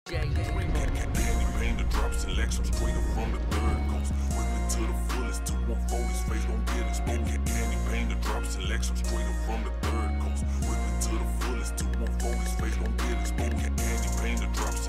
Candy paint the drop selection straight up from the third coast. Whip it to the fullest, 214, his face gon' get exposed. Candy paint the drop selection straight up from the third coast. Whip it to the fullest, 214, his face gon' get exposed. Candy paint the drop